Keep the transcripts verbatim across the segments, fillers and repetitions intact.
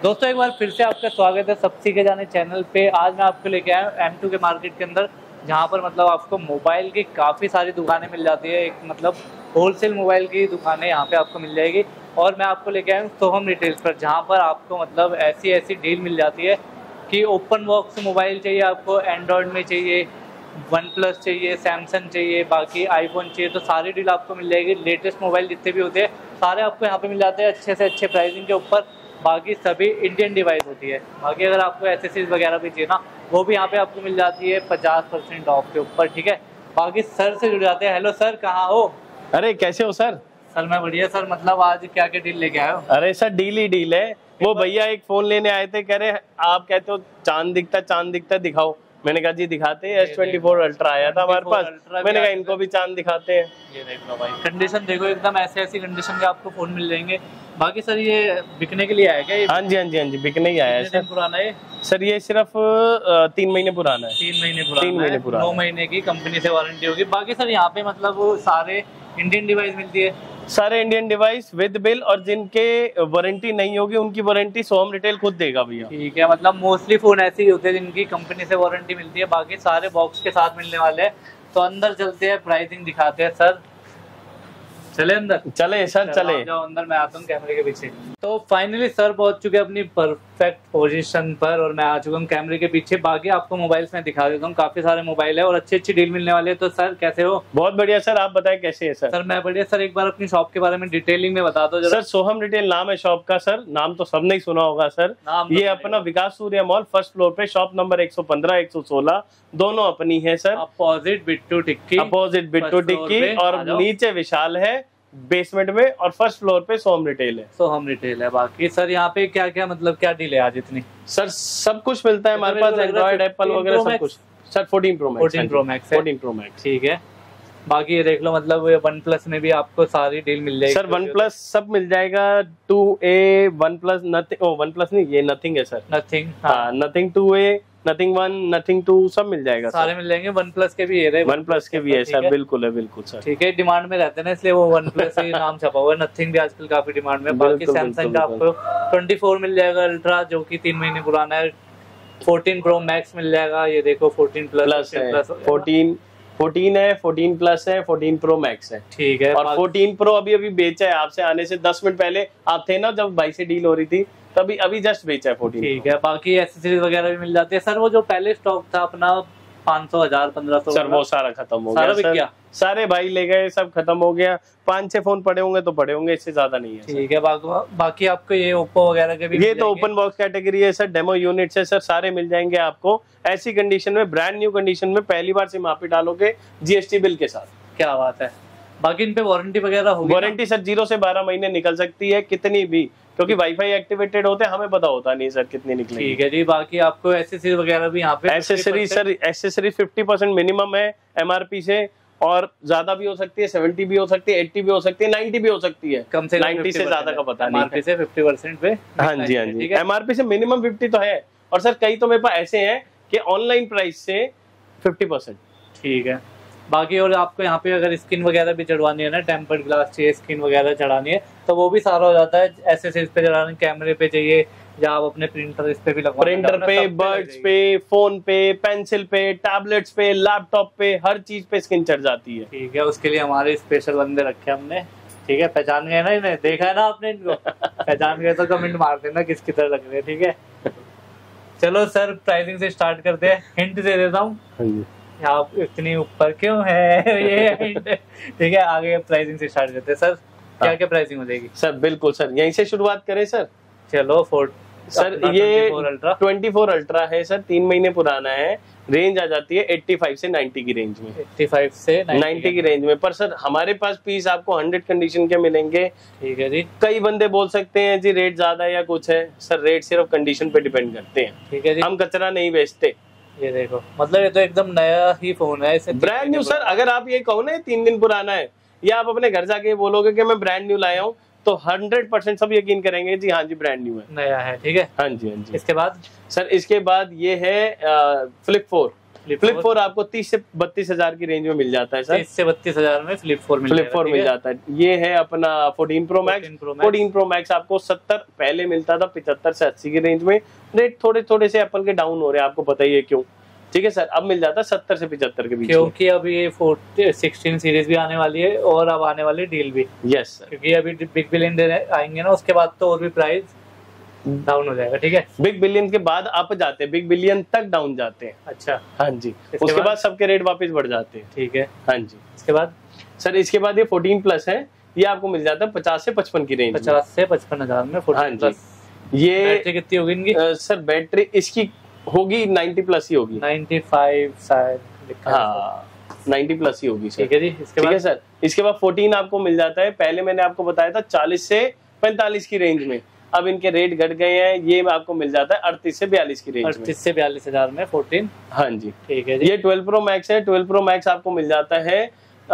दोस्तों एक बार फिर से आपका स्वागत है सब सीखे जाने चैनल पे। आज मैं आपको लेके आया हूँ एम टू के मार्केट के अंदर, जहाँ पर मतलब आपको मोबाइल की काफ़ी सारी दुकानें मिल जाती है। एक मतलब होलसेल मोबाइल की दुकानें यहाँ पे आपको मिल जाएगी। और मैं आपको लेके आया हूँ सोहम रिटेल्स पर, जहाँ पर आपको मतलब ऐसी ऐसी डील मिल जाती है कि ओपन बॉक्स मोबाइल चाहिए आपको, एंड्रॉयड में चाहिए, वन प्लस चाहिए, सैमसंग चाहिए, बाकी आईफोन चाहिए, तो सारी डील आपको मिल जाएगी। लेटेस्ट मोबाइल जितने भी होते हैं सारे आपको यहाँ पे मिल जाते हैं अच्छे से अच्छे प्राइसिंग के ऊपर। बाकी सभी इंडियन डिवाइस होती है। बाकी अगर आपको एसेसरीज वगैरह भी चाहिए ना, वो भी यहाँ पे आपको मिल जाती है पचास परसेंट ऑफ के ऊपर, ठीक है। बाकी सर से जुड़ जाते हैं। हेलो सर, कहाँ हो? अरे कैसे हो सर? सर मैं बढ़िया सर। मतलब आज क्या क्या डील लेके आए हो? अरे सर डील ही डील है। वो भैया एक फोन लेने आए थे, कह रहे आप कहते हो चांद दिखता चांद दिखता दिखाओ। मैंने कहा जी दिखाते हैं। एस ट्वेंटी फोर अल्ट्रा आया था हमारे पास, मैंने कहा इनको भी चांद दिखाते हैं। ये देख लो भाई, कंडीशन देखो एकदम ऐसे ऐसी कंडीशन के आपको फोन मिल जाएंगे। बाकी सर ये बिकने के लिए आया क्या? हाँ जी हाँ जी हाँ जी बिकने ही आया है सर। पुराना है सर? ये सिर्फ तीन महीने पुराना है। तीन महीने पुराना तीन महीने पुराना, नौ महीने की कंपनी से वारंटी होगी। बाकी सर यहाँ पे मतलब सारे इंडियन डिवाइस मिलती है, सारे इंडियन डिवाइस विद बिल, और जिनके वारंटी नहीं होगी उनकी वारंटी सोहम रिटेल खुद देगा भैया। ठीक है। मतलब मोस्टली फोन ऐसे ही होते हैं जिनकी कंपनी से वारंटी मिलती है। बाकी सारे बॉक्स के साथ मिलने वाले हैं। तो अंदर चलते हैं, प्राइसिंग दिखाते हैं। सर चले अंदर? चले सर चले। जाओ अंदर, मैं आता हूँ कैमरे के पीछे। तो फाइनली सर पहुंच चुके हैं अपनी परफेक्ट पोजीशन पर, और मैं आ चुका हूँ कैमरे के पीछे। बाकी आपको मोबाइल्स में दिखा देता हूँ, काफी सारे मोबाइल है और अच्छी अच्छी डील मिलने वाले हैं। तो सर कैसे हो? बहुत बढ़िया सर, आप बताएं कैसे है सर? सर मैं बढ़िया। सर एक बार अपनी शॉप के बारे में डिटेलिंग में बता दो जरा। सर सोहम रिटेल नाम है शॉप का सर, नाम तो सबने ही सुना होगा सर। ये अपना Vikas Surya mall first floor पे, शॉप नंबर एक सौ पंद्रह एक सौ सोलह दोनों अपनी है sir. Opposite Bittu Tikki, opposite Bittu Tikki, और नीचे विशाल है बेसमेंट में, और फर्स्ट फ्लोर पे सोहम रिटेल है। सोहम रिटेल है। बाकी सर यहाँ पे क्या क्या मतलब क्या डील है आज इतनी? सर सब कुछ मिलता है हमारे पास, एंड्रॉइड एप्पल वगैरह सब कुछ। Sir fourteen pro max, fourteen pro max है। फोर्टीन प्रो मैक्स, ठीक है। बाकी ये देख लो, मतलब वन प्लस में भी आपको सारी डील मिल जाएगी सर। वन प्लस सब मिल जाएगा। Two A one plus nothing, oh one plus नहीं, ये नथिंग है सर। नथिंग, हाँ nothing two A, nothing one, nothing two सब मिल जाएगा। सारे मिल जाएंगे। वन प्लस के भी है, वन प्लस के भी है सर। बिल्कुल है, बिल्कुल सर। ठीक है। डिमांड में रहते हैं ना, इसलिए वो वन प्लस ही नाम छपा हुआ है। नथिंग भी आजकल काफी डिमांड में। बाकी सैमसंग का आपको ट्वेंटी फोर मिल जाएगा अल्ट्रा, जो कि तीन महीने पुराना है। फोर्टीन प्रो मैक्स मिल जाएगा। ये देखो fourteen plus plus fourteen fourteen है, फोर्टीन प्लस है, फोर्टीन प्रो मैक्स है। ठीक है। और फोर्टीन प्रो अभी अभी बेचा है, आपसे आने से दस मिनट पहले आप थे ना जब भाई से डील हो रही थी, तभी अभी जस्ट बेचा है फोर्टीन। ठीक है। बाकी एसेसरीज वगैरह भी मिल जाती है सर। वो जो पहले स्टॉक था अपना पाँच सौ हजार पंद्रह सौ सर, वो सारा खत्म हो गया सर। सारे भाई ले गए, सब खत्म हो गया। पांच छह फोन पड़े होंगे तो पड़े होंगे, इससे ज्यादा नहीं है। ठीक है। बाकी बाकी आपको ये ओप्पो वगैरह के भी, ये तो ओपन बॉक्स कैटेगरी है सर, डेमो यूनिट है सर। सारे मिल जाएंगे आपको ऐसी कंडीशन में, ब्रांड न्यू कंडीशन में, पहली बार सिम आप ही डालोगे जीएसटी बिल के साथ। क्या बात है। बाकी इन पे वारंटी वगैरह होगी? वारंटी सर जीरो से बारह महीने निकल सकती है, कितनी भी, क्योंकि वाईफाई एक्टिवेटेड होते हैं, हमें पता होता नहीं सर कितनी निकलेगी। ठीक है जी। बाकी आपको एसेसरीज वगैरह भी यहाँ पे, accessories sir, accessories fifty percent minimum है एमआरपी से, और ज्यादा भी हो सकती है, सेवेंटी भी हो सकती है, एट्टी भी हो सकती है, नाइन्टी भी हो सकती है। कम से नाइन्टी से ज्यादा का पता नहीं। एमआरपी से फिफ्टी परसेंट पे। हाँ जी हाँ जी, एमआरपी से मिनिमम फिफ्टी तो है। और सर कई तो मेरे पास ऐसे हैं कि ऑनलाइन प्राइस से फिफ्टी परसेंट। ठीक है। बाकी और आपको यहाँ पे अगर स्किन वगैरह भी चढ़वानी है ना, टेम्पर्ड ग्लास चाहिए, स्किन वगैरह चढ़ानी है, तो वो भी सारा हो जाता है। एसेसरीज पे चढ़ाने, कैमरे पे चाहिए, या आप अपने प्रिंटर इस पे भी लगवा, प्रिंटर पे, बर्ड्स पे, फोन पे, पेंसिल पे, टैबलेट्स पे, लैपटॉप पे, हर चीज पे स्किन चढ़ जाती है। ठीक है। उसके लिए हमारे स्पेशल बंदे रखे हमने। ठीक है। पहचान गए ना इन्हें? देखा है ना आपने इनको? पहचान गए तो कमेंट मार देना किसकी तरह लग रहे हैं। ठीक है। चलो सर प्राइसिंग से स्टार्ट करते हैं। हिंट दे देता हूँ, आप इतनी ऊपर क्यों है, ये हिंट। ठीक है। आगे प्राइसिंग से स्टार्ट करते हैं सर। क्या क्या प्राइसिंग हो जाएगी सर? बिल्कुल सर, यहीं से शुरुआत करें सर। चलो फोर सर, ये ट्वेंटी फोर अल्ट्रा है सर, तीन महीने पुराना है। रेंज आ जाती है पचासी से नब्बे की रेंज में, पचासी से नब्बे की रेंज में। पर सर हमारे पास पीस आपको हंड्रेड कंडीशन के मिलेंगे। ठीक है जी। कई बंदे बोल सकते हैं जी रेट ज्यादा है या कुछ है, सर रेट सिर्फ कंडीशन पे डिपेंड करते हैं। ठीक है जी। हम कचरा नहीं बेचते। ये देखो, मतलब ये तो एकदम नया ही फोन है, इसे ब्रांड न्यू सर। अगर आप ये कहो ना तीन दिन पुराना है, या आप अपने घर जाके बोलोगे कि मैं ब्रांड न्यू लाया हूँ, तो हंड्रेड परसेंट सब यकीन करेंगे जी हाँ जी ब्रांड न्यू है, नया है। ठीक है। हाँ जी हाँ जी। इसके बाद सर, इसके बाद ये है फ्लिप फोर। फ्लिप फोर आपको तीस से बत्तीस हजार की रेंज में मिल जाता है सर। तीस से बत्तीस हजार में फ्लिप फोर मिल फ्लिप फोर मिल जाता है। ये है अपना fourteen pro max. Fourteen pro max आपको सत्तर पहले मिलता था, पचहत्तर से अस्सी की रेंज में। रेट थोड़े थोड़े से एप्पल के डाउन हो रहे हैं, आपको पता ही है क्यों, ठीक है सर। अब मिल जाता है सत्तर से पचहत्तर के बीच, क्योंकि अभी ये सोलह सीरीज भी आने वाली है और अब आने वाली डील भी। यस सर, क्योंकि अभी बिग बिलियन डे आएंगे ना, उसके बाद तो और भी प्राइस डाउन हो जाएगा, ठीक है। बिग बिलियन के बाद अप जाते हैं, बिग बिलियन तक डाउन जाते हैं। अच्छा, हाँ जी, उसके बाद सबके रेट वापस बढ़ जाते हैं, ठीक है। हाँ जी, इसके बाद सर इसके बाद ये फोर्टीन प्लस है, ये आपको मिल जाता है पचास से पचपन की रेंज, पचास से पचपन हजार में फोर्टीन प्लस। ये बैटरी कितनी होगी इनकी? आ, सर बैटरी इसकी होगी नाइन्टी प्लस ही होगी, नाइन्टी फाइव शायद लिखा है। हाँ नाइन्टी प्लस ही होगी सर, ठीक है जी। इसके बाद सर इसके बाद फोर्टीन आपको मिल जाता है, पहले मैंने आपको बताया था चालीस से पैंतालीस की रेंज में, अब इनके रेट घट गए हैं, ये आपको मिल जाता है अड़तीस से बयालीस की रेंज में, अड़तीस से बयालीस हजार में फोर्टीन। हाँ जी, ठीक है जी। ये ट्वेल्व प्रो मैक्स है, ट्वेल्व प्रो मैक्स आपको मिल जाता है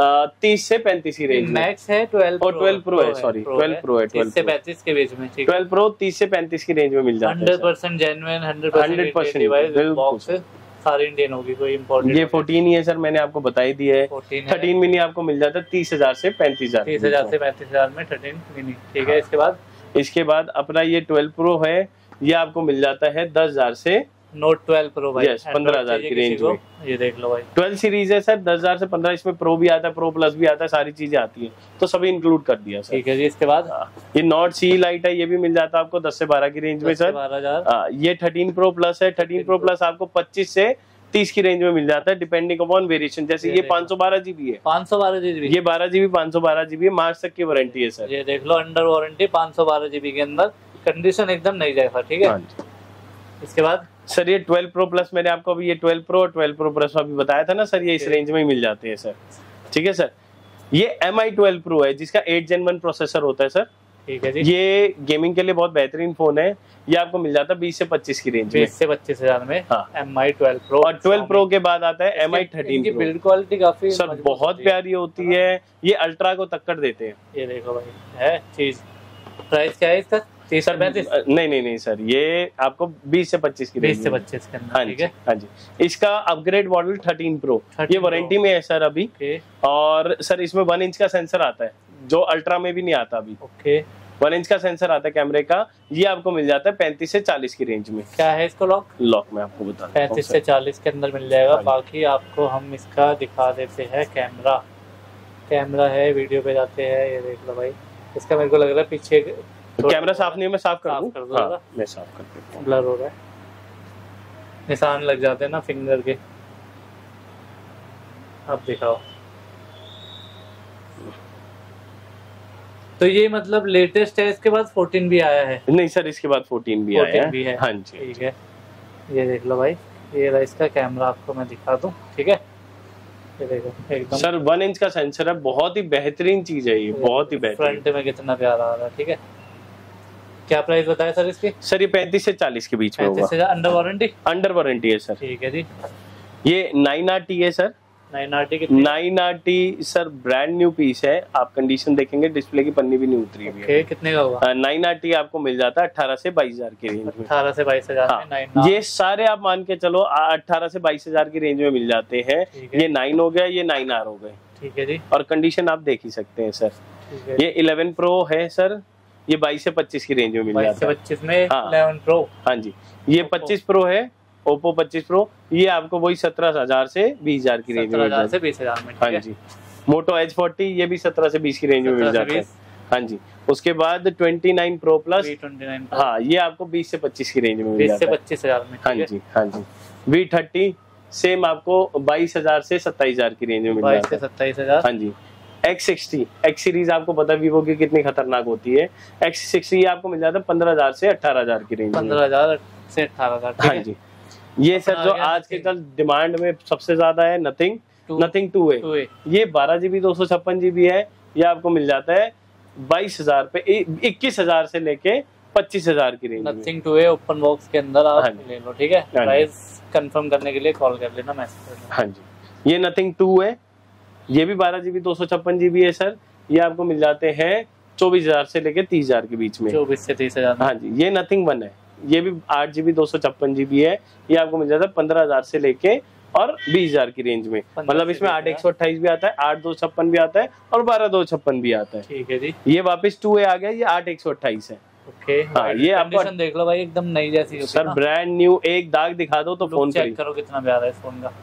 तीस से पैंतीस की रेंज में। मैक्स है ट्वेल्व और ट्वेल्व प्रो है, सॉरी ट्वेल्व प्रो है, तीस से पैंतीस के बीच में, ठीक है। ट्वेल्व प्रो तीस से पैंतीस की रेंज में मिल जाता है। Hundred percent genuine, hundred percent device, box सारी इंडियन होगी, कोई इम्पोर्टेंट। ये फोर्टीन ही है सर, मैंने आपको बताई दी है। थर्टीन मिनी आपको मिल जाता है तीस हजार से पैंतीस हजार तीस हजार से पैंतीस हजार में थर्टीन मिनी, ठीक है। इसके बाद इसके बाद अपना ये ट्वेल्व प्रो है, ये आपको मिल जाता है दस हजार से नोट ट्वेल्व प्रो भाई, यस पंद्रह हजार की रेंज में। ये देख लो भाई, ट्वेल्व सीरीज है सर, दस हजार से पंद्रह, इसमें प्रो भी आता है, प्रो प्लस भी आता है, सारी चीजें आती है, तो सभी इंक्लूड कर दिया सर। ठीक है जी। इसके बाद ये नॉट सी लाइट है, ये भी मिल जाता है आपको दस से बारह की रेंज में सर। बारह हजार। ये थर्टीन प्रो प्लस है, थर्टीन प्रो प्लस आपको पच्चीस से तीस की रेंज में मिल जाता है, डिपेंडिंग अपॉन वेरिएशन। जैसे ये पाँच सौ बारह जीबी है, पाँच सौ बारह जीबी, ये बारह जीबी पाँच सौ बारह जीबी मार्च तक की वारंटी है सर। ये देख लो, अंडर वारंटी पाँच सौ बारह जीबी के अंदर, कंडीशन एकदम नई जाएगा, ठीक है। इसके बाद सर ये ट्वेल्व प्रो प्लस, मैंने आपको अभी ये ट्वेल्व प्रो और ट्वेल्व प्रो प्लस अभी बताया था ना सर, ये इस रेंज में ही मिल जाते हैं सर, ठीक है सर। ये एम आई ट्वेल्व प्रो है, जिसका एट जेन वन प्रोसेसर होता है सर, ठीक है जी। ये गेमिंग के लिए बहुत बेहतरीन फोन है, ये आपको मिल जाता है बीस से पच्चीस की रेंज में, बीस से पच्चीस हजार में। हाँ। एम आई ट्वेल्व प्रो और ट्वेल्व प्रो के बाद आता है M I thirteen pro. Build quality काफी सर बहुत प्यारी होती है, ये अल्ट्रा को टक्कर देते हैं। ये देखो भाई है चीज। प्राइस क्या है इसका? तीस सर पैंतीस? नहीं नहीं नहीं सर, ये आपको बीस से पच्चीस की रेंज में, बीस से पच्चीस के अंदर, हाँ ठीक है। हाँ जी। इसका अपग्रेड मॉडल थर्टीन प्रो, ये वारंटी में है सर अभी, और सर इसमें वन इंच का सेंसर आता है, जो अल्ट्रा में भी नहीं आता अभी। ओके, वन इंच का सेंसर आता है कैमरे का, ये आपको मिल जाता है पैंतीस से चालीस की रेंज में। क्या है इसको लॉक? लॉक में आपको बता देता हूं, पैंतीस से चालीस के अंदर मिल जाएगा। बाकी आपको हम इसका दिखा देते हैं कैमरा। कैमरा है, वीडियो पे जाते हैं, ये देख लो भाई। इसका मेरे को लग रहा है पीछे कैमरा साफ नहीं है, मैं साफ कर दूं? कर दो, हाँ, मैं साफ कर देता हूं। ब्लर हो रहा है, निशान लग जाते हैं ना फिंगर के। अब दिखाओ। तो ये मतलब लेटेस्ट है, इसके बाद फोर्टीन भी आया है? नहीं सर, इसके बाद फोर्टीन भी आया है, भी है। हाँ जी, ठीक है। ये देख लो भाई, ये रहा इसका कैमरा, आपको मैं दिखा दूं, ठीक है। ये देखो एकदम सर वन इंच का सेंसर है, बहुत ही बेहतरीन चीज है ये, बहुत ही बेहतरीन। फ्रंट में कितना प्यारा आ रहा है, ठीक है। क्या प्राइस बताया सर इसकी? सर ये पैंतीस से चालीस के बीच में होगा। Under warranty? अंडर वारंटी है सर। ठीक है जी। ये नाइन आर टी है सर। नाइन आर टी कितनी? Nine R T sir brand new piece है, आप कंडीशन देखेंगे डिस्प्ले की पन्नी भी नहीं उतरी हुई है। कितने का होगा? नाइन आर टी आपको मिल जाता है अठारह से बाईस हजार की रेंज में। अठारह से बाईस हजार हाँ, में ये सारे आप मान के चलो अठारह से बाईस हजार की रेंज में मिल जाते हैं। ये नाइन हो गया, ये नाइन आर हो गए, ठीक है जी। और कंडीशन आप देख ही सकते हैं सर। ये इलेवन प्रो है सर, ये बाईस से पच्चीस की रेंज में मिल जाता है। पच्चीस में इलेवन प्रो, हाँ जी। ये पच्चीस प्रो है, ओप्पो पच्चीस प्रो, ये आपको वही सत्रह हजार से बीस हजार की रेंज में, सत्रह हजार से बीस हजार में, हाँ जी। मोटो एच फोर्टी, ये भी सत्रह से बीस की रेंज में मिल जाता है, हाँ जी। उसके बाद ट्वेंटी नाइन प्रो प्लस, हाँ ये आपको बीस से पच्चीस की रेंज में मिल जाता है, पच्चीस हजार में, हाँ जी हाँ जी। वी थर्टी सेम आपको बाईस हजार से सत्ताईस हजार की रेंज में मिल जाता है, सत्ताईस हजार, हाँ जी। एक्स सिक्सटी, एक्स सीरीज आपको पता वीवो की कितनी खतरनाक होती है। एक्स सिक्सटी आपको मिल जाता है पंद्रह हजार से अठारह हजार की रेंज में, पंद्रह हजार से अठारह हजार, हाँ जी। ये सर जो आज के कल डिमांड में सबसे ज्यादा है, नथिंग नथिंग टू है, ये बारह जीबी दो सौ छप्पन जीबी है, ये आपको मिल जाता है बाईस हजार पे, इक्कीस हजार से लेके पच्चीस हजार की रेंज में। नथिंग टू है, ओपन बॉक्स के अंदर आप ले लो, ठीक है। प्राइस कंफर्म करने के लिए कॉल कर लेना, मैसेज कर लेना। हाँ जी। ये नथिंग टू है, ये भी बारह जीबी दो सौ छप्पन जीबी है सर, ये आपको मिल जाते हैं चौबीस हजार से लेके तीस हजार के बीच में, चौबीस से तीस हजार। हाँ जी। ये नथिंग वन है, ये भी आठ जीबी दो सौ छप्पन जीबी है, ये आपको मिल जाता है पंद्रह हजार से लेके और बीस हजार की रेंज में। मतलब इसमें आठ एक सौ अट्ठाईस भी आता है, आठ दो छप्पन भी आता है और बारह दो छप्पन भी आता है। ठीक है जी। ये वापस टू ए आ गया, ये आठ एक सौ अट्ठाईस है। ओके हाँ, ये आपको देख लो भाई एकदम नई जैसी होती सर, ब्रांड न्यू। एक दाग दिखा दो तो फोन चेक करो कितना प्यारा है इस फोन का,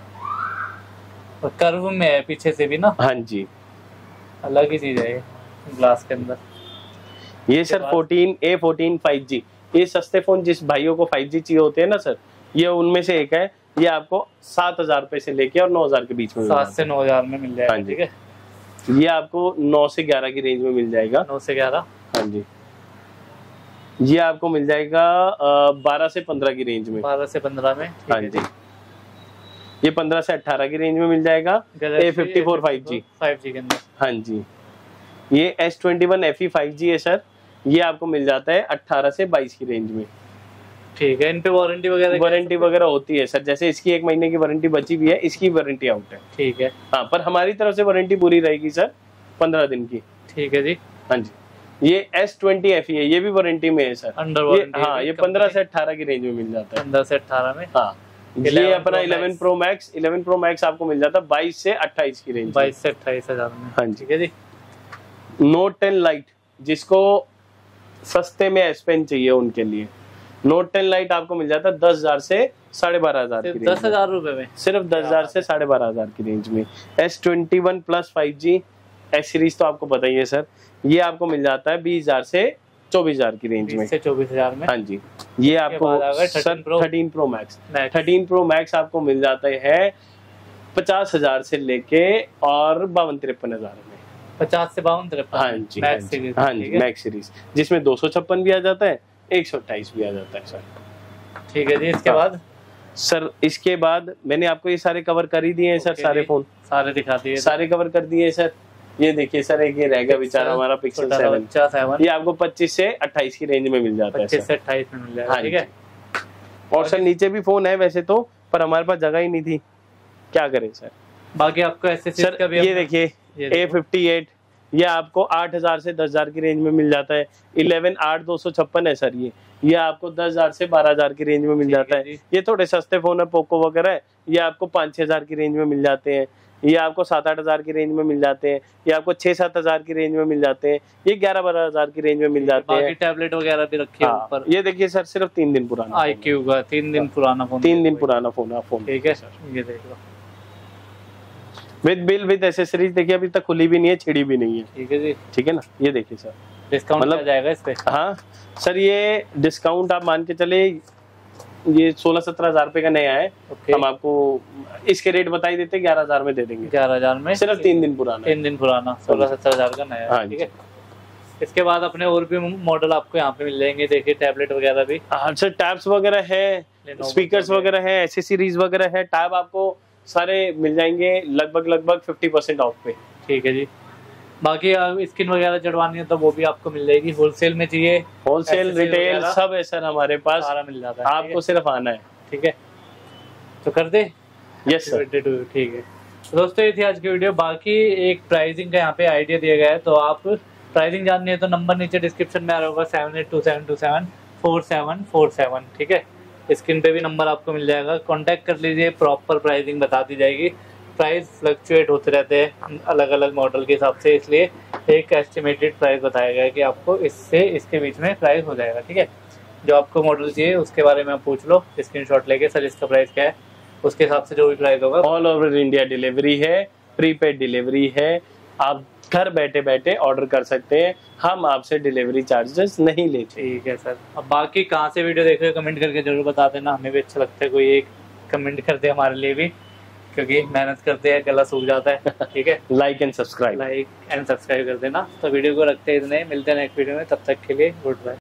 और कर्व में है पीछे से भी ना। हाँ जी, अलग ही चीज है ये ग्लास के अंदर। ये sir fourteen A fourteen five G, ये सस्ते फोन जिस भाइयों को फाइव जी चाहिए होते हैं ना सर, ये उनमें से एक है। ये आपको सात हजार रुपए से लेके और नौ हजार के बीच में, सात से नौ हजार में मिल जाएगा। हाँ जी, ठीक है। ये आपको नौ से ग्यारह की रेंज में मिल जाएगा। नौ से ग्यारह हाँ जी। ये आपको मिल जाएगा बारह से पंद्रह की रेंज में। बारह से पंद्रह में। हाँ जी। ये पंद्रह से अठारह की रेंज में मिल जाएगा। A fifty four five G five G के अंदर। हाँ जी। ये S twenty one F E five G है सर, ये आपको मिल जाता है अठारह से बाईस की रेंज में। ठीक है। इन पे वारंटी वगैरह वारंटी वगैरह होती है सर, जैसे इसकी एक महीने की वारंटी बची हुई है, इसकी वारंटी आउट है। ठीक है। हाँ, पर हमारी तरफ से वारंटी पूरी रहेगी सर, पंद्रह दिन की। ठीक है जी। हाँ जी। ये एस ट्वेंटी एफ ई है, ये भी वारंटी में है सर, अंडर वारंटी। हाँ, ये पंद्रह से अठारह की रेंज में मिल जाता है। पंद्रह से अठारह में। हाँ, ये अपना eleven pro max eleven pro max आपको मिल जाता है बाईस से अट्ठाईस की रेंज। बाईस से अट्ठाईस हजार में। हाँ जी। ठीक है जी। नोट टेन लाइट, जिसको सस्ते में एस पेन चाहिए उनके लिए, नोट टेन लाइट आपको मिल जाता है दस हजार से साढ़े बारह हजार की रेंज। दस हजार रुपए में, सिर्फ दस हजार से साढ़े बारह हजार की रेंज में। S twenty one plus five G S series तो आपको पता ही है सर, ये आपको मिल जाता है बीस हजार से चौबीस हजार की रेंज में। से चौबीस हजार में। हाँ जी। ये आपको sir thirteen pro max thirteen pro max आपको मिल जाता है पचास हजार से लेके और बावन तिरपन हजार में। पचास से बावन तिरपन। हाँ जी। Max series. हाँ जी, मैक्स सीरीज जिसमें दो सौ छप्पन भी आ जाता है, एक सौ अट्ठाईस भी आ जाता है सर। ठीक है जी। इसके बाद सर, इसके बाद मैंने आपको ये सारे कवर कर ही दिए हैं सर, सारे फोन सारे दिखा दिए, सारे कवर कर दिए सर। ये देखिए सर, एक ये रह गया बेचारा हमारा पिक्सल सेवन, ये आपको पच्चीस से अट्ठाईस की रेंज में मिल जाता है। पच्चीस से अट्ठाईस में मिल जाएगा। ठीक है। और सर नीचे भी फोन है वैसे तो, पर हमारे पास जगह ही नहीं थी, क्या करें सर। बाकी आपको ऐसे सर का भी ये देखिए ए फिफ्टी एट, ये आपको आठ हजार से दस हजार की रेंज में मिल जाता है। इलेवन आठ दो सौ छप्पन है सर, ये ये आपको दस हजार से बारह हजार की रेंज में मिल जाता है। ये थोड़े सस्ते फोन है, पोको वगैरह, ये आपको पाँच छह हजार की रेंज में मिल जाते हैं। ये आपको सात आठ हजार की रेंज में मिल जाते हैं। ये आपको छह सात हजार की रेंज में मिल जाते हैं। ये ग्यारह बारह हजार की रेंज में मिल जाते हैं। टैबलेट वगैरह भी रखी है ऊपर। ये देखिए सर, सिर्फ तीन दिन पुराना आई क्यू का तीन दिन पुराना फोन, तीन दिन पुराना फोन है फोन। ठीक है सर, ये देख लो विद बिल विद एसेसरीज। देखिए अभी तक खुली भी नहीं है, छिड़ी भी नहीं है। ठीक है जी। ठीक है ना। ये देखिए सर, डिस्काउंट मतलब जाएगा इस पे। हाँ सर, ये डिस्काउंट आप मान के चले, ये सोलह सत्रह हजार रुपए का नया है। हम आपको इसके रेट बता ही देते, ग्यारह हजार में दे देंगे। ग्यारह हजार में सिर्फ तीन दिन पुराना तीन दिन पुराना सोलह सत्रह हजार का नया। हाँ, ठीक है। इसके बाद अपने और भी मॉडल आपको यहाँ पे मिल जाएंगे। देखिए टैबलेट वगैरह भी। हाँ सर, टैब्स वगैरह है, स्पीकर्स वगैरह है, एसेसरीज वगैरह है। टैब आपको सारे मिल जाएंगे लगभग लगभग फिफ्टी परसेंट ऑफ पे। ठीक है जी। बाकी स्किन वगैरह चढ़वानी है तो वो भी आपको मिल जाएगी। होलसेल में चाहिए, होलसेल रिटेल सब है सर हमारे पास, सारा मिल जाता है। आपको सिर्फ आना है। ठीक है, तो कर दे। Yes sir. ठीक है तो दोस्तों, ये थी आज की वीडियो। बाकी एक प्राइसिंग का यहाँ पे आइडिया दिया गया है, तो आप प्राइसिंग जाननी है तो नंबर नीचे डिस्क्रिप्शन में आ रहा होगा, seven eight two seven two seven four seven four seven. ठीक है, स्क्रीन पे भी नंबर आपको मिल जाएगा, कांटेक्ट कर लीजिए, प्रॉपर प्राइसिंग बता दी जाएगी। प्राइस फ्लक्चुएट होते रहते हैं अलग अलग मॉडल के हिसाब से, इसलिए एक एस्टिमेटेड प्राइस बताया गया है कि आपको इससे इसके बीच में प्राइस हो जाएगा। ठीक है, जो आपको मॉडल चाहिए उसके बारे में आप पूछ लो स्क्रीनशॉट लेके, सर इसका प्राइस क्या है, उसके हिसाब से जो भी प्राइस होगा। ऑल ओवर इंडिया डिलीवरी है, प्रीपेड डिलीवरी है, आप घर बैठे बैठे ऑर्डर कर सकते हैं, हम आपसे डिलीवरी चार्जेस नहीं लेते। ठीक है सर। अब बाकी कहाँ से वीडियो देख रहे हो कमेंट करके जरूर बता देना, हमें भी अच्छा लगता है कोई एक कमेंट करते हमारे लिए भी, क्योंकि मेहनत करते हैं गला सूख जाता है। ठीक है, like and subscribe like and subscribe कर देना। तो वीडियो को रखते हैं इतने, मिलते हैं नेक्स्ट वीडियो में, तब तक के लिए गुड बाय।